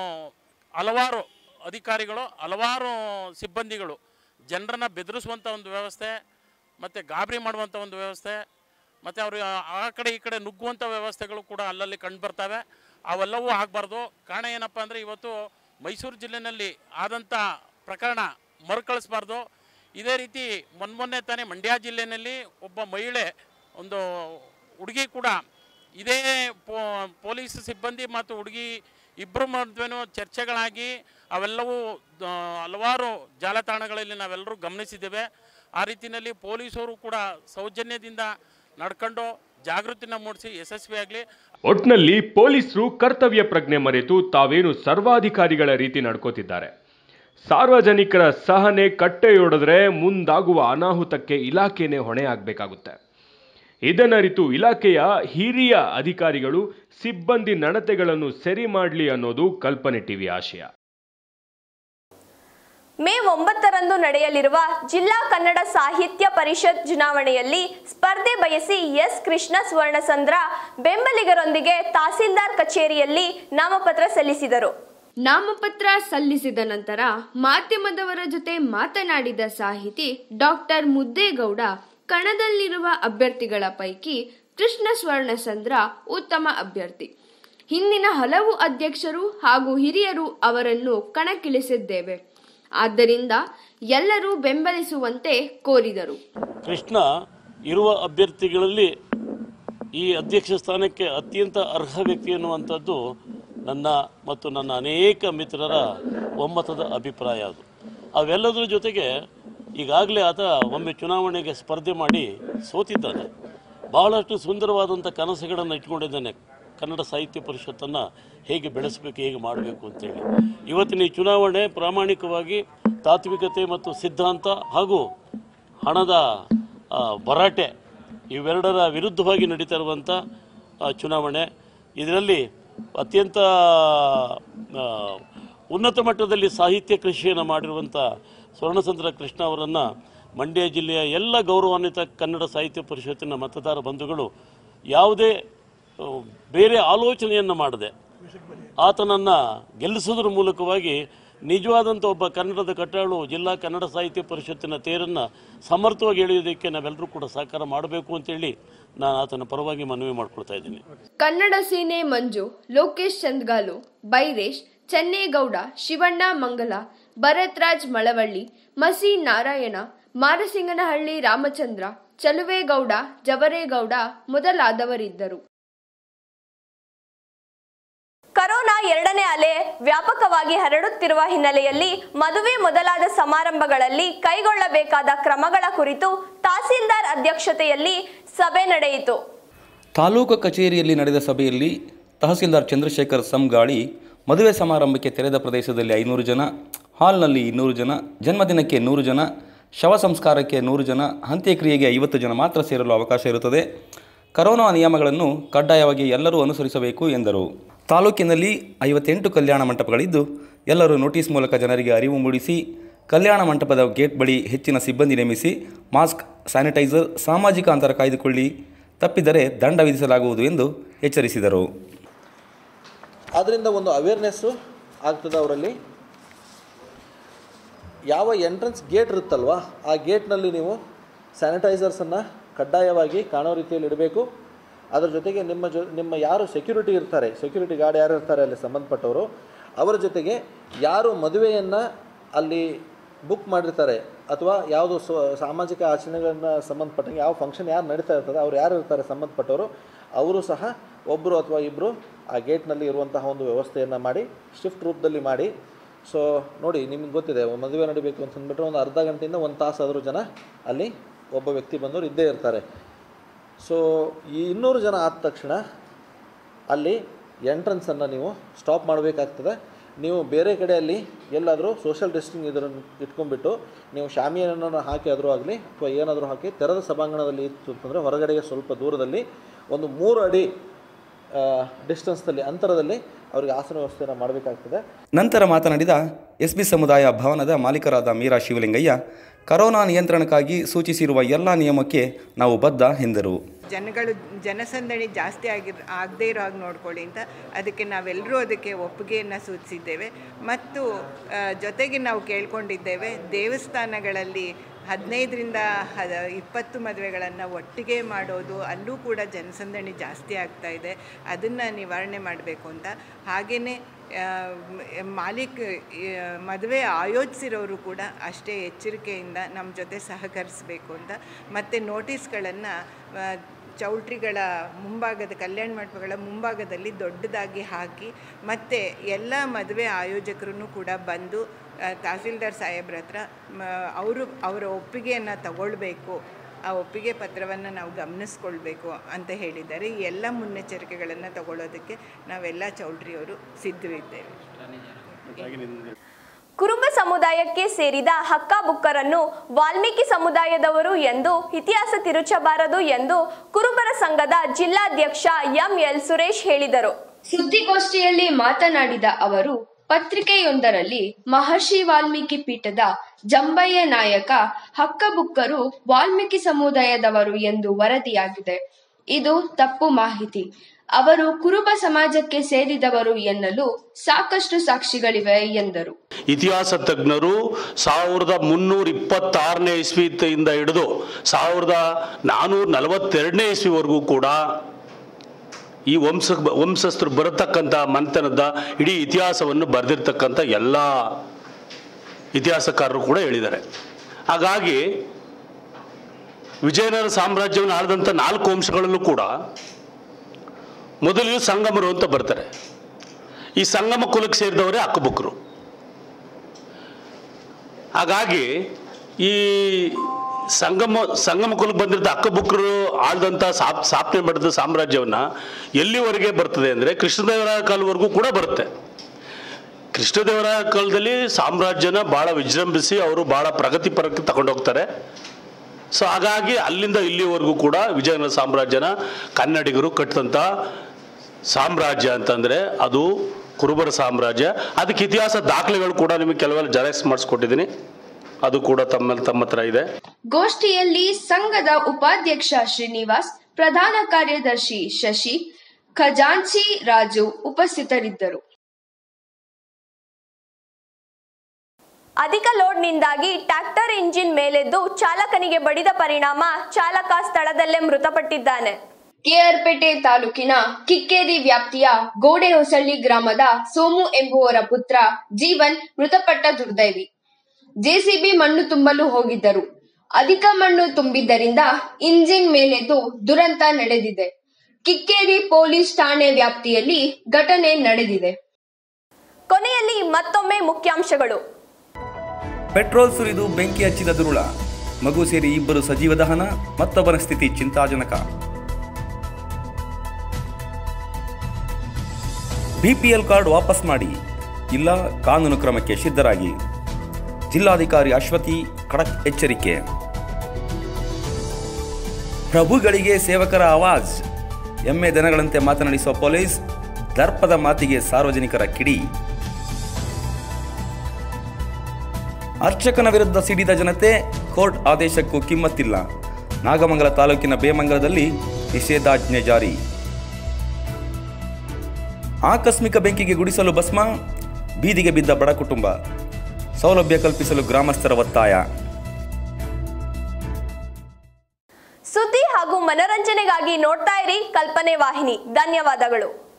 ಹಲವಾರು ಅಧಿಕಾರಿಗಳು, ಹಲವಾರು ಸಿಬ್ಬಂದಿಗಳು ಜನರನ್ನು ಬೆದರಿಸುವಂಥ ಒಂದು ವ್ಯವಸ್ಥೆ ಮತ್ತು ಗಾಬರಿ ಮಾಡುವಂಥ ಒಂದು ವ್ಯವಸ್ಥೆ ಮತ್ತು ಅವರು ಆ ಕಡೆ ಈ ಕಡೆ ನುಗ್ಗುವಂಥ ವ್ಯವಸ್ಥೆಗಳು ಕೂಡ ಅಲ್ಲಲ್ಲಿ ಕಂಡು ಬರ್ತವೆ. ಅವೆಲ್ಲವೂ ಆಗಬಾರ್ದು. ಕಾರಣ ಏನಪ್ಪ ಅಂದರೆ, ಇವತ್ತು ಮೈಸೂರು ಜಿಲ್ಲೆಯಲ್ಲಿ ಆದಂಥ ಪ್ರಕರಣ ಮರುಕಳಿಸಬಾರ್ದು. ಇದೇ ರೀತಿ ಮೊನ್ನೆ ತಾನೇ ಮಂಡ್ಯ ಜಿಲ್ಲೆಯಲ್ಲಿ ಒಬ್ಬ ಮಹಿಳೆ, ಒಂದು ಹುಡುಗಿ ಕೂಡ ಇದೇ ಪೊಲೀಸ್ ಸಿಬ್ಬಂದಿ ಮತ್ತು ಹುಡುಗಿ ಇಬ್ಬರು ಮಧ್ಯೆನೂ ಚರ್ಚೆಗಳಾಗಿ ಅವೆಲ್ಲವೂ ಹಲವಾರು ಜಾಲತಾಣಗಳಲ್ಲಿ ನಾವೆಲ್ಲರೂ ಗಮನಿಸಿದ್ದೇವೆ. ಆ ರೀತಿಯಲ್ಲಿ ಪೊಲೀಸರು ಕೂಡ ಸೌಜನ್ಯದಿಂದ ನಡ್ಕೊಂಡು ಜಾಗೃತಿನ ಮೂಡಿಸಿ ಯಶಸ್ವಿಯಾಗಲಿ. ಒಟ್ನಲ್ಲಿ ಪೊಲೀಸರು ಕರ್ತವ್ಯ ಪ್ರಜ್ಞೆ ಮರೆತು ತಾವೇನು ಸರ್ವಾಧಿಕಾರಿಗಳ ರೀತಿ ನಡ್ಕೋತಿದ್ದಾರೆ. ಸಾರ್ವಜನಿಕರ ಸಹನೆ ಕಟ್ಟೆಯೊಡೆದ್ರೆ ಮುಂದಾಗುವ ಅನಾಹುತಕ್ಕೆ ಇಲಾಖೆನೇ ಹೊಣೆ ಆಗಬೇಕಾಗುತ್ತೆ. ಇದನ್ನರಿತು ಇಲಾಖೆಯ ಹಿರಿಯ ಅಧಿಕಾರಿಗಳು ಸಿಬ್ಬಂದಿ ನಡತೆಗಳನ್ನು ಸರಿ ಮಾಡಲಿ ಅನ್ನೋದು ಕಲ್ಪನೆ ಟಿವಿ ಆಶಯ. ಮೇ 9ರಂದು ನಡೆಯಲಿರುವ ಜಿಲ್ಲಾ ಕನ್ನಡ ಸಾಹಿತ್ಯ ಪರಿಷತ್ ಚುನಾವಣೆಯಲ್ಲಿ ಸ್ಪರ್ಧೆ ಬಯಸಿ ಎಸ್ ಕೃಷ್ಣ ಸ್ವರ್ಣಸಂದ್ರ ಬೆಂಬಲಿಗರೊಂದಿಗೆ ತಹಸೀಲ್ದಾರ್ ಕಚೇರಿಯಲ್ಲಿ ನಾಮಪತ್ರ ಸಲ್ಲಿಸಿದರು. ನಾಮಪತ್ರ ಸಲ್ಲಿಸಿದ ನಂತರ ಮಾಧ್ಯಮದವರ ಜೊತೆ ಮಾತನಾಡಿದ ಸಾಹಿತಿ ಡಾಕ್ಟರ್ ಮುದ್ದೇಗೌಡ, ಕಣದಲ್ಲಿರುವ ಅಭ್ಯರ್ಥಿಗಳ ಪೈಕಿ ಕೃಷ್ಣ ಸ್ವರ್ಣಸಂದ್ರ ಉತ್ತಮ ಅಭ್ಯರ್ಥಿ. ಹಿಂದಿನ ಹಲವು ಅಧ್ಯಕ್ಷರು ಹಾಗೂ ಹಿರಿಯರು ಅವರನ್ನು ಕಣಕ್ಕಿಳಿಸಿದ್ದೇವೆ. ಆದ್ದರಿಂದ ಎಲ್ಲರೂ ಬೆಂಬಲಿಸುವಂತೆ ಕೋರಿದರು. ಕೃಷ್ಣ ಇರುವ ಅಭ್ಯರ್ಥಿಗಳಲ್ಲಿ ಈ ಅಧ್ಯಕ್ಷ ಸ್ಥಾನಕ್ಕೆ ಅತ್ಯಂತ ಅರ್ಹ ವ್ಯಕ್ತಿ ಎನ್ನುವಂಥದ್ದು ನನ್ನ ಮತ್ತು ನನ್ನ ಅನೇಕ ಮಿತ್ರರ ಒಮ್ಮತದ ಅಭಿಪ್ರಾಯ. ಅದು ಅವೆಲ್ಲದರ ಜೊತೆಗೆ ಈಗಾಗಲೇ ಆತ ಒಮ್ಮೆ ಚುನಾವಣೆಗೆ ಸ್ಪರ್ಧೆ ಮಾಡಿ ಸೋತಿದ್ದಾನೆ. ಬಹಳಷ್ಟು ಸುಂದರವಾದಂಥ ಕನಸುಗಳನ್ನು ಇಟ್ಕೊಂಡಿದ್ದಾನೆ. ಕನ್ನಡ ಸಾಹಿತ್ಯ ಪರಿಷತ್ತನ್ನು ಹೇಗೆ ಬೆಳೆಸಬೇಕು, ಹೇಗೆ ಮಾಡಬೇಕು ಅಂತೇಳಿ. ಇವತ್ತಿನ ಈ ಚುನಾವಣೆ ಪ್ರಾಮಾಣಿಕವಾಗಿ ತಾತ್ವಿಕತೆ ಮತ್ತು ಸಿದ್ಧಾಂತ ಹಾಗೂ ಹಣದ ಭರಾಟೆ ಇವೆರಡರ ವಿರುದ್ಧವಾಗಿ ನಡೀತಾ ಇರುವಂಥ ಚುನಾವಣೆ. ಇದರಲ್ಲಿ ಅತ್ಯಂತ ಉನ್ನತ ಮಟ್ಟದಲ್ಲಿ ಸಾಹಿತ್ಯ ಕೃಷಿಯನ್ನು ಮಾಡಿರುವಂಥ ಸ್ವರ್ಣಸಂದ್ರ ಕೃಷ್ಣ ಅವರನ್ನು ಮಂಡ್ಯ ಜಿಲ್ಲೆಯ ಎಲ್ಲ ಗೌರವಾನ್ವಿತ ಕನ್ನಡ ಸಾಹಿತ್ಯ ಪರಿಷತ್ತಿನ ಮತದಾರ ಬಂಧುಗಳು ಯಾವುದೇ ಬೇರೆ ಆಲೋಚನೆಯನ್ನು ಮಾಡದೆ ಆತನನ್ನು ಗೆಲ್ಲಿಸೋದ್ರ ಮೂಲಕವಾಗಿ ನಿಜವಾದಂಥ ಒಬ್ಬ ಕನ್ನಡದ ಕಟ್ಟಾಳು ಜಿಲ್ಲಾ ಕನ್ನಡ ಸಾಹಿತ್ಯ ಪರಿಷತ್ತಿನ ತೇರನ್ನು ಸಮರ್ಥವಾಗಿ ಎಳೆಯೋದಕ್ಕೆ ನಾವೆಲ್ಲರೂ ಕೂಡ ಸಹಕಾರ ಮಾಡಬೇಕು ಅಂತೇಳಿ ನಾನು ಆತನ ಪರವಾಗಿ ಮನವಿ ಮಾಡ್ಕೊಳ್ತಾ ಇದ್ದೀನಿ. ಕನ್ನಡ ಸೇನೆ ಮಂಜು, ಲೋಕೇಶ್ ಚಂದ್ಗಾಲು, ಬೈರೇಶ್, ಚೆನ್ನೇಗೌಡ, ಶಿವಣ್ಣ ಮಂಗಲ, ಭರತ್ ರಾಜ್ ಮಳವಳ್ಳಿ, ಮಸಿ ನಾರಾಯಣ, ಮಾರಸಿಂಗನಹಳ್ಳಿ ರಾಮಚಂದ್ರ, ಚಲುವೇಗೌಡ, ಜವರೇಗೌಡ ಮೊದಲಾದವರಿದ್ದರು. ಕೊರೋನಾ 2ನೇ ಅಲೆ ವ್ಯಾಪಕವಾಗಿ ಹರಡುತ್ತಿರುವ ಹಿನ್ನೆಲೆಯಲ್ಲಿ ಮದುವೆ ಮೊದಲಾದ ಸಮಾರಂಭಗಳಲ್ಲಿ ಕೈಗೊಳ್ಳಬೇಕಾದ ಕ್ರಮಗಳ ಕುರಿತು ತಹಸೀಲ್ದಾರ್ ಅಧ್ಯಕ್ಷತೆಯಲ್ಲಿ ಸಭೆ ನಡೆಯಿತು. ತಾಲೂಕು ಕಚೇರಿಯಲ್ಲಿ ನಡೆದ ಸಭೆಯಲ್ಲಿ ತಹಸೀಲ್ದಾರ್ ಚಂದ್ರಶೇಖರ್ ಸಂಗಾಳಿ ಮದುವೆ ಸಮಾರಂಭಕ್ಕೆ ತೆರೆದ ಪ್ರದೇಶದಲ್ಲಿ 500 ಜನ, ಹಾಲ್ನಲ್ಲಿ 200 ಜನ, ಜನ್ಮದಿನಕ್ಕೆ 100 ಜನ, ಶವ ಸಂಸ್ಕಾರಕ್ಕೆ 100 ಜನ, ಅಂತ್ಯಕ್ರಿಯೆಗೆ 50 ಜನ ಮಾತ್ರ ಸೇರಲು ಅವಕಾಶ ಇರುತ್ತದೆ. ಕರೋನಾ ನಿಯಮಗಳನ್ನು ಕಡ್ಡಾಯವಾಗಿ ಎಲ್ಲರೂ ಅನುಸರಿಸಬೇಕು ಎಂದರು. ತಾಲೂಕಿನಲ್ಲಿ 58 ಕಲ್ಯಾಣ ಮಂಟಪಗಳಿದ್ದು ಎಲ್ಲರೂ ನೋಟಿಸ್ ಮೂಲಕ ಜನರಿಗೆ ಅರಿವು ಮೂಡಿಸಿ ಕಲ್ಯಾಣ ಮಂಟಪದ ಗೇಟ್ ಬಳಿ ಹೆಚ್ಚಿನ ಸಿಬ್ಬಂದಿ ನೇಮಿಸಿ ಮಾಸ್ಕ್, ಸ್ಯಾನಿಟೈಸರ್, ಸಾಮಾಜಿಕ ಅಂತರ ಕಾಯ್ದುಕೊಳ್ಳಿ, ತಪ್ಪಿದರೆ ದಂಡ ವಿಧಿಸಲಾಗುವುದು ಎಂದು ಎಚ್ಚರಿಸಿದರು. ಆದ್ದರಿಂದ ಒಂದು ಅವೇರ್ನೆಸ್ಸು ಆಗ್ತದೆ ಅವರಲ್ಲಿ. ಯಾವ ಎಂಟ್ರೆನ್ಸ್ ಗೇಟ್ ಇರುತ್ತಲ್ವ ಆ ಗೇಟ್ನಲ್ಲಿ ನೀವು ಸ್ಯಾನಿಟೈಸರ್ಸನ್ನು ಕಡ್ಡಾಯವಾಗಿ ಕಾಣೋ ರೀತಿಯಲ್ಲಿ ಇಡಬೇಕು. ಅದರ ಜೊತೆಗೆ ನಿಮ್ಮ ಯಾರು ಸೆಕ್ಯೂರಿಟಿ ಇರ್ತಾರೆ, ಸೆಕ್ಯೂರಿಟಿ ಗಾರ್ಡ್ ಯಾರು ಇರ್ತಾರೆ ಅಲ್ಲಿ ಸಂಬಂಧಪಟ್ಟವರು, ಅವರ ಜೊತೆಗೆ ಯಾರು ಮದುವೆಯನ್ನು ಅಲ್ಲಿ ಬುಕ್ ಮಾಡಿರ್ತಾರೆ ಅಥವಾ ಯಾವುದು ಸಾಮಾಜಿಕ ಆಚರಣೆಗಳನ್ನು ಸಂಬಂಧಪಟ್ಟಂಗೆ ಯಾವ ಫಂಕ್ಷನ್ ಯಾರು ನಡೀತಾ ಇರ್ತದೆ ಅವ್ರು ಯಾರು ಇರ್ತಾರೆ ಸಂಬಂಧಪಟ್ಟವರು, ಅವರು ಸಹ ಒಬ್ಬರು ಅಥವಾ ಇಬ್ಬರು ಆ ಗೇಟ್ನಲ್ಲಿ ಇರುವಂತಹ ಒಂದು ವ್ಯವಸ್ಥೆಯನ್ನು ಮಾಡಿ ಶಿಫ್ಟ್ ರೂಪದಲ್ಲಿ ಮಾಡಿ. ಸೊ ನೋಡಿ, ನಿಮ್ಗೆ ಗೊತ್ತಿದೆ ಮದುವೆ ನಡೀಬೇಕು ಅಂತಂದ್ಬಿಟ್ರೆ ಒಂದು ಅರ್ಧ ಗಂಟೆಯಿಂದ 1 ತಾಸಾದರೂ ಜನ ಅಲ್ಲಿ ಒಬ್ಬ ವ್ಯಕ್ತಿ ಬಂದವರು ಇದ್ದೇ ಇರ್ತಾರೆ. ಸೊ ಈ 200 ಜನ ಆದ ತಕ್ಷಣ ಅಲ್ಲಿ ಎಂಟ್ರೆನ್ಸನ್ನು ನೀವು ಸ್ಟಾಪ್ ಮಾಡಬೇಕಾಗ್ತದೆ. ನೀವು ಬೇರೆ ಕಡೆಯಲ್ಲಿ ಎಲ್ಲಾದರೂ ಸೋಷಿಯಲ್ ಡಿಸ್ಟೆನ್ಸಿಂಗ್ ಇದನ್ನು ಇಟ್ಕೊಂಡ್ಬಿಟ್ಟು ನೀವು ಶಾಮಿಯಾನನ್ನು ಹಾಕಿ ಆದರೂ ಆಗಲಿ ಅಥವಾ ಏನಾದರೂ ಹಾಕಿ ತೆರೆದ ಸಭಾಂಗಣದಲ್ಲಿ ಇತ್ತು ಅಂತಂದರೆ ಹೊರಗಡೆಗೆ ಸ್ವಲ್ಪ ದೂರದಲ್ಲಿ ಒಂದು 3 ಅಡಿ ಡಿಸ್ಟೆನ್ಸ್ನಲ್ಲಿ ಅಂತರದಲ್ಲಿ ಅವರಿಗೆ ಆಸನ ವ್ಯವಸ್ಥೆಯನ್ನು ಮಾಡಬೇಕಾಗ್ತದೆ. ನಂತರ ಮಾತನಾಡಿದ SB ಸಮುದಾಯ ಭವನದ ಮಾಲೀಕರಾದ ಮೀರಾ ಶಿವಲಿಂಗಯ್ಯ, ಕರೋನಾ ನಿಯಂತ್ರಣಕ್ಕಾಗಿ ಸೂಚಿಸಿರುವ ಎಲ್ಲ ನಿಯಮಕ್ಕೆ ನಾವು ಬದ್ಧ ಎಂದರು. ಜನಸಂದಣಿ ಜಾಸ್ತಿ ಆಗದೇ ಇರೋ ಹಾಗೆ ನೋಡ್ಕೊಳ್ಳಿ ಅಂತ ಅದಕ್ಕೆ ನಾವೆಲ್ಲರೂ ಅದಕ್ಕೆ ಒಪ್ಪಿಗೆಯನ್ನು ಸೂಚಿಸಿದ್ದೇವೆ. ಮತ್ತು ಜೊತೆಗೆ ನಾವು ಕೇಳ್ಕೊಂಡಿದ್ದೇವೆ, ದೇವಸ್ಥಾನಗಳಲ್ಲಿ 15ರಿಂದ 20 ಮದುವೆಗಳನ್ನು ಒಟ್ಟಿಗೆ ಮಾಡೋದು, ಅಲ್ಲೂ ಕೂಡ ಜನಸಂದಣಿ ಜಾಸ್ತಿ ಆಗ್ತಾ ಇದೆ, ಅದನ್ನು ನಿವಾರಣೆ ಮಾಡಬೇಕು ಅಂತ. ಹಾಗೆಯೇ ಮದುವೆ ಆಯೋಜಿಸಿರೋರು ಕೂಡ ಅಷ್ಟೇ ಎಚ್ಚರಿಕೆಯಿಂದ ನಮ್ಮ ಜೊತೆ ಸಹಕರಿಸಬೇಕು ಅಂತ. ಮತ್ತು ನೋಟಿಸ್ಗಳನ್ನು ಚೌಲ್ಟ್ರಿಗಳ ಮುಂಭಾಗದ ಕಲ್ಯಾಣ ಮಂಟಪಗಳ ಮುಂಭಾಗದಲ್ಲಿ ದೊಡ್ಡದಾಗಿ ಹಾಕಿ, ಮತ್ತು ಎಲ್ಲ ಮದುವೆ ಆಯೋಜಕರು ಕೂಡ ಬಂದು ತಹಸೀಲ್ದಾರ್ ಸಾಹೇಬ್ರ ಹತ್ರ ಅವರ ಒಪ್ಪಿಗೆಯನ್ನು ತಗೊಳ್ಬೇಕು, ಆ ಒಪ್ಪಿಗೆ ಪತ್ರವನ್ನು ನಾವು ಗಮನಿಸ್ಕೊಳ್ಬೇಕು ಅಂತ ಹೇಳಿದ್ದಾರೆ. ಈ ಎಲ್ಲ ಮುನ್ನೆಚ್ಚರಿಕೆಗಳನ್ನು ತಗೊಳ್ಳೋದಕ್ಕೆ ನಾವೆಲ್ಲ ಚೌಲ್ಟ್ರಿಯವರು ಸಿದ್ಧವಿದ್ದೇವೆ. ಕುರುಬ ಸಮುದಾಯಕ್ಕೆ ಸೇರಿದ ಹಕ್ಕಬುಕ್ಕರನ್ನು ವಾಲ್ಮೀಕಿ ಸಮುದಾಯದವರು ಎಂದು ಇತಿಹಾಸ ತಿರುಚಬಾರದು ಎಂದು ಕುರುಬರ ಸಂಘದ ಜಿಲ್ಲಾಧ್ಯಕ್ಷ ಎಂಎಲ್ ಸುರೇಶ್ ಹೇಳಿದರು. ಸುದ್ದಿಗೋಷ್ಠಿಯಲ್ಲಿ ಮಾತನಾಡಿದ ಅವರು, ಪತ್ರಿಕೆಯೊಂದರಲ್ಲಿ ಮಹರ್ಷಿ ವಾಲ್ಮೀಕಿ ಪೀಠದ ಜಂಬಯ್ಯ ನಾಯಕ ಹಕ್ಕಬುಕ್ಕರು ವಾಲ್ಮೀಕಿ ಸಮುದಾಯದವರು ಎಂದು ವರದಿಯಾಗಿದೆ. ಇದು ತಪ್ಪು ಮಾಹಿತಿ. ಅವರು ಕುರುಬ ಸಮಾಜಕ್ಕೆ ಸೇರಿದವರು ಎನ್ನಲು ಸಾಕಷ್ಟು ಸಾಕ್ಷಿಗಳಿವೆ ಎಂದರು. ಇತಿಹಾಸ ತಜ್ಞರು 1326ನೇ ಇಸ್ವಿಯಿಂದ ಹಿಡಿದು 1442ನೇ ಇಸ್ವಿವರೆಗೂ ಕೂಡ ಈ ವಂಶಸ್ಥರು ಬರತಕ್ಕಂಥ ಮಂಥನದ ಇಡೀ ಇತಿಹಾಸವನ್ನು ಬರೆದಿರ್ತಕ್ಕಂಥ ಎಲ್ಲ ಇತಿಹಾಸಕಾರರು ಕೂಡ ಹೇಳಿದ್ದಾರೆ. ಹಾಗಾಗಿ ವಿಜಯನಗರ ಸಾಮ್ರಾಜ್ಯವನ್ನು ಆಳಿದಂಥ 4 ವಂಶಗಳಲ್ಲೂ ಕೂಡ ಮೊದಲು ಸಂಗಮರು ಅಂತ ಬರ್ತಾರೆ. ಈ ಸಂಗಮ ಕುಲಕ್ಕೆ ಸೇರಿದವರೇ ಹಕ್ಕಬುಕ್ಕರು. ಹಾಗಾಗಿ ಈ ಸಂಗಮ ಕುಲಕ್ಕೆ ಬಂದಿದ್ದ ಹಕ್ಕಬುಕ್ಕರು ಆಳ್ದಂಥ ಸ್ಥಾಪನೆ ಮಾಡಿದ ಸಾಮ್ರಾಜ್ಯವನ್ನು ಎಲ್ಲಿವರೆಗೆ ಬರ್ತದೆ ಅಂದರೆ ಕೃಷ್ಣದೇವರಾಯ ಕಾಲವರೆಗೂ ಕೂಡ ಬರುತ್ತೆ. ಕೃಷ್ಣದೇವರಾಯ ಕಾಲದಲ್ಲಿ ಸಾಮ್ರಾಜ್ಯನ ಭಾಳ ವಿಜೃಂಭಿಸಿ ಅವರು ಭಾಳ ಪ್ರಗತಿಪರಕ್ಕೆ ತಗೊಂಡೋಗ್ತಾರೆ. ಸೊ ಹಾಗಾಗಿ ಅಲ್ಲಿಂದ ಇಲ್ಲಿವರೆಗೂ ಕೂಡ ವಿಜಯನಗರ ಸಾಮ್ರಾಜ್ಯನ ಕನ್ನಡಿಗರು ಕಟ್ಟಿದಂಥ ಸಾಮ್ರಾಜ್ಯ ಅಂತಂದರೆ ಅದು ಕುರುಬರ ಸಾಮ್ರಾಜ್ಯ. ಅದಕ್ಕೆ ಇತಿಹಾಸ ದಾಖಲೆಗಳು ಕೂಡ ನಿಮಗೆ ಕೆಲವೆಲ್ಲ ಜೆರಾಕ್ಸ್ ಮಾಡಿಸ್ಕೊಟ್ಟಿದ್ದೀನಿ, ಅದು ಕೂಡ ತಮ್ಮ ಹತ್ರ ಇದೆ. ಗೋಷ್ಠಿಯಲ್ಲಿ ಸಂಘದ ಉಪಾಧ್ಯಕ್ಷ ಶ್ರೀನಿವಾಸ್, ಪ್ರಧಾನ ಕಾರ್ಯದರ್ಶಿ ಶಶಿ, ಖಜಾಂಚಿ ರಾಜು ಉಪಸ್ಥಿತರಿದ್ದರು. ಅಧಿಕ ಲೋಡ್ನಿಂದಾಗಿ ಟ್ರ್ಯಾಕ್ಟರ್ ಇಂಜಿನ್ ಮೇಲೆದ್ದು ಚಾಲಕನಿಗೆ ಬಡಿದ ಪರಿಣಾಮ ಚಾಲಕ ಸ್ಥಳದಲ್ಲೇ ಮೃತಪಟ್ಟಿದ್ದಾನೆ. ಕೆಆರ್ಪೇಟೆ ತಾಲೂಕಿನ ಕಿಕ್ಕೇರಿ ವ್ಯಾಪ್ತಿಯ ಗೋಡೆಹೊಸಳ್ಳಿ ಗ್ರಾಮದ ಸೋಮು ಎಂಬುವರ ಪುತ್ರ ಜೀವನ್ ಮೃತಪಟ್ಟ ದುರ್ದೈವಿ. ಜೆಸಿಬಿ ಮಣ್ಣು ತುಂಬಲು ಹೋಗಿದ್ದರು. ಅಧಿಕ ಮಣ್ಣು ತುಂಬಿದ್ದರಿಂದ ಇಂಜಿನ್ ಮೇಲೆದ್ದು ದುರಂತ ನಡೆದಿದೆ. ಕಿಕ್ಕೇರಿ ಪೊಲೀಸ್ ಠಾಣೆ ವ್ಯಾಪ್ತಿಯಲ್ಲಿ ಘಟನೆ ನಡೆದಿದೆ. ಕೊನೆಯಲ್ಲಿ ಮತ್ತೊಮ್ಮೆ ಮುಖ್ಯಾಂಶಗಳು. ಪೆಟ್ರೋಲ್ ಸುರಿದು ಬೆಂಕಿ ಹಚ್ಚಿದ ದುರುಳ, ಮಗು ಸೇರಿ 2 ಸಜೀವ ದಹನ, ಮತ್ತೊಬ್ಬರ ಸ್ಥಿತಿ ಚಿಂತಾಜನಕ. ಬಿಪಿಎಲ್ ಕಾರ್ಡ್ ವಾಪಸ್ ಮಾಡಿ, ಇಲ್ಲ ಕಾನೂನು ಕ್ರಮಕ್ಕೆ ಸಿದ್ಧರಾಗಿ. ಜಿಲ್ಲಾಧಿಕಾರಿ ಅಶ್ವತಿ ಖಡಕ್ ಎಚ್ಚರಿಕೆ. ಪ್ರಭುಗಳಿಗೆ ಸೇವಕರ ಆವಾಜ್, ಎಮ್ಮೆ ದನಗಳಂತೆ ಮಾತನಾಡಿಸುವ ಪೊಲೀಸ್, ದರ್ಪದ ಮಾತಿಗೆ ಸಾರ್ವಜನಿಕರ ಕಿಡಿ. ಅರ್ಚಕನ ವಿರುದ್ಧ ಸಿಡಿದ ಜನತೆ, ಕೋರ್ಟ್ ಆದೇಶಕ್ಕೂ ಕಿಮ್ಮತ್ತಿಲ್ಲ. ನಾಗಮಂಗಲ ತಾಲೂಕಿನ ಬೇಮಂಗಲದಲ್ಲಿ ನಿಷೇಧಾಜ್ಞೆ ಜಾರಿ. ಆಕಸ್ಮಿಕ ಬೆಂಕಿಗೆ ಗುಡಿಸಲು ಭಸ್ಮ, ಬೀದಿಗೆ ಬಿದ್ದ ಬಡ ಕುಟುಂಬ. ಸೌಲಭ್ಯ ಕಲ್ಪಿಸಲು ಗ್ರಾಮಸ್ಥರ ಒತ್ತಾಯ. ಸುದ್ದಿ ಹಾಗೂ ಮನರಂಜನೆಗಾಗಿ ನೋಡ್ತಾ ಇರಿ ಕಲ್ಪನೆ ವಾಹಿನಿ. ಧನ್ಯವಾದಗಳು.